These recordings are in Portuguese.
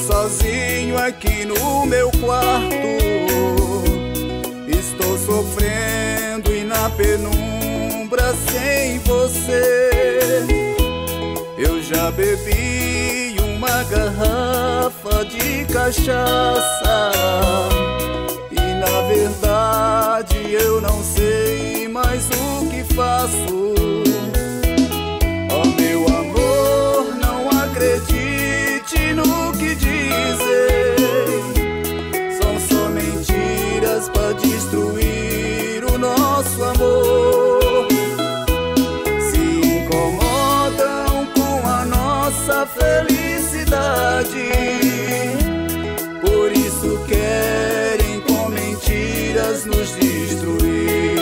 sozinho aqui no meu quarto. Estou sofrendo e na penumbra sem você. Eu já bebi uma garrafa de cachaça e na verdade eu não sei mais o que faço. Ó meu amor, não acredite no que dizem. São só mentiras pra destruir o nosso amor. Se incomodam com a nossa felicidade, por isso querem com mentiras nos destruir.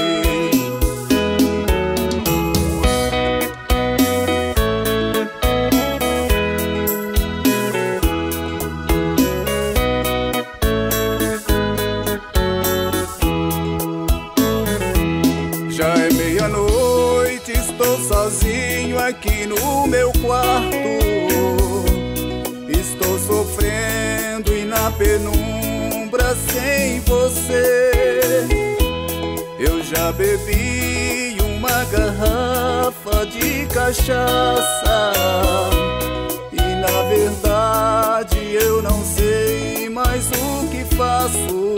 Já é meia-noite, estou sozinho aqui no meu quarto. Estou sofrendo e na penumbra sem você. Eu já bebi uma garrafa de cachaça e na verdade eu não sei mais o que faço.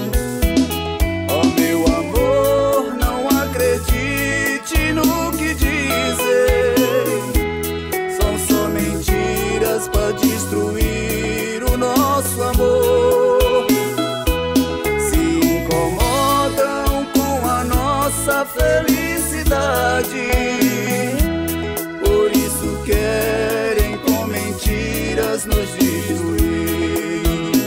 Ó meu amor, não acredite no que dizem. São só mentiras pra destruir o nosso amor. Se incomodam com a nossa felicidade, por isso querem com mentiras nos destruir.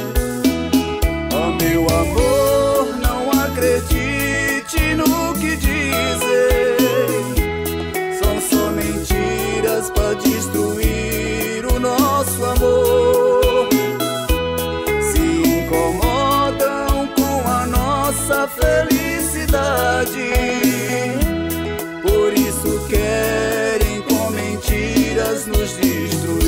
Ó meu amor, não acredite no que dizem. São só mentiras pra destruir o nosso amor. Se incomodam com a nossa felicidade, por isso querem com mentiras nos destruir.